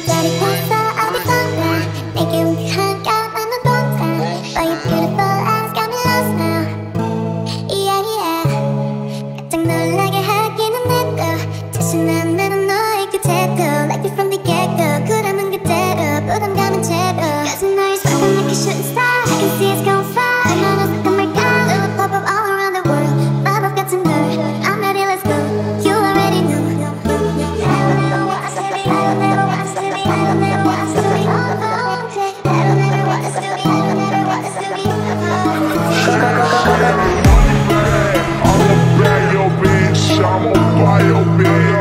별이 봤어 어디선가 내게 운명한 까만 동상 But your beautiful eyes got me lost now Yeah yeah 깜짝 놀라게 하기는 했고 자신한 나는 너의 그 태도 Like it from the get-go 그러면 그대로 부담감은 제로 Cause 너의 손은 like a shooting star I can see it's going far 얼마나 sakın 말까 It'll pop up all around the world 마법 같은 걸 I'm ready let's go You already know I will never want us to be I will never want us to be I will never want us to be I will never want us to be I will never want us to be I'ma buy your bitch, I'ma buy your bitch.